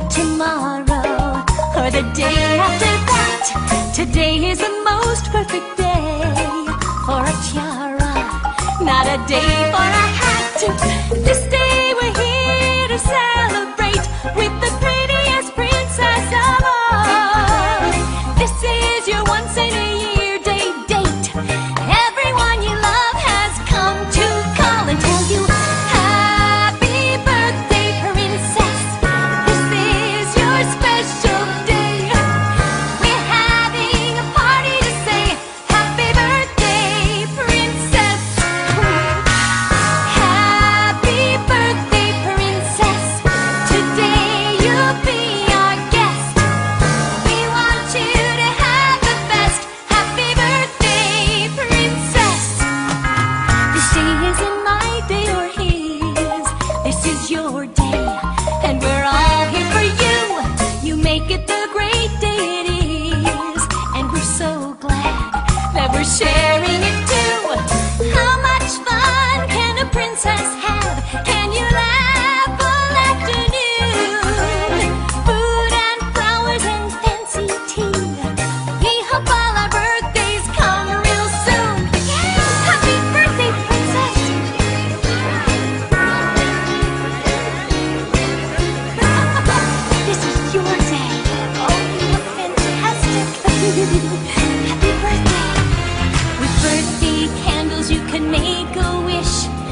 tomorrow, or the day after that. Today is the most perfect day for a tiara, not a day for a hat. This day we're here to celebrate with the prettiest princess of all. This is your once in a year date. Everyone you love has come to call and tell you happy birthday, princess. This is your special day. We're having a party to say happy birthday, princess. Happy birthday, princess. Today you'll be our guest. We want you to have the best. Happy birthday, princess. This day isn't my day or his. This is your day, and we're all here for you. You make it the great day it is, and we're so glad that we're sharing it too. How much fun can a princess have? Can you laugh all afternoon? Food and flowers and fancy tea. We hope all our birthdays come real soon. Happy birthday, princess. This is your day. Oh, you look fantastic. Happy birthday. With birthday candles you can make a wish.